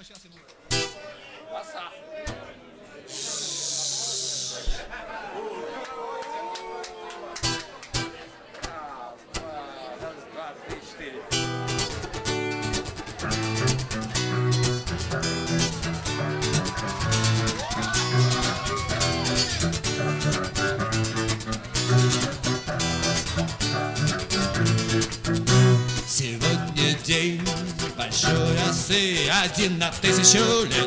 сейчас ему. Коса. Раз, два, три, четыре. Сегодня день большой осы, 1 на 1000 лет.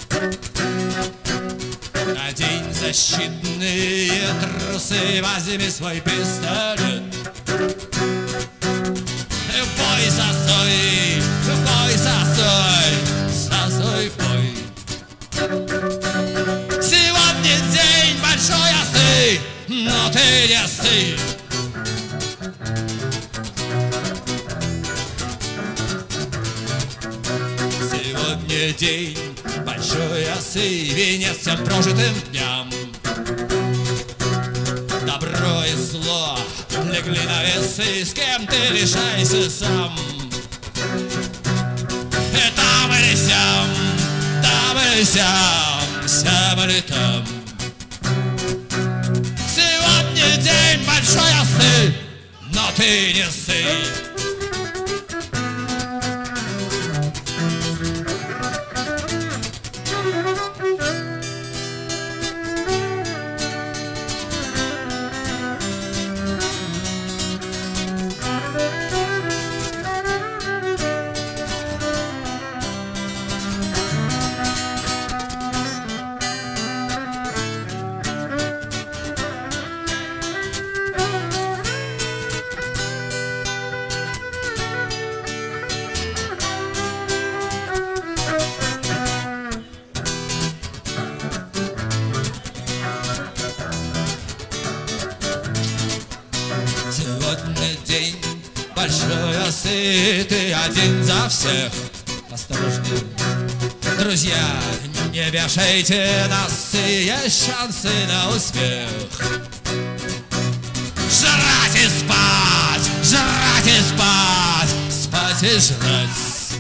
Надень защитные трусы, возьми свой пистолет. Бой сосой, сосой бой. Сегодня день большой осы, но ты не ссы. Сегодня день большой осы, венец всем прожитым дням. Добро и зло легли на весы, с кем ты решайся сам. И там или сям, сям или там. Сегодня день большой осы, но ты не ссы. Сегодня день большой осы, ты один за всех. Осторожно, друзья, не вешайте носы, есть шансы на успех. Жрать и спать, жрать и спать, спать и жрать.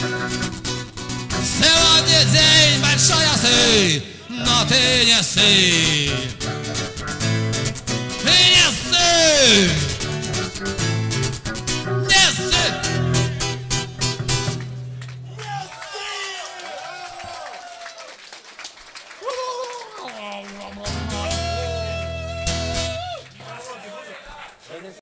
Сегодня день большой осы, но ты не ссы. Ты не ссы!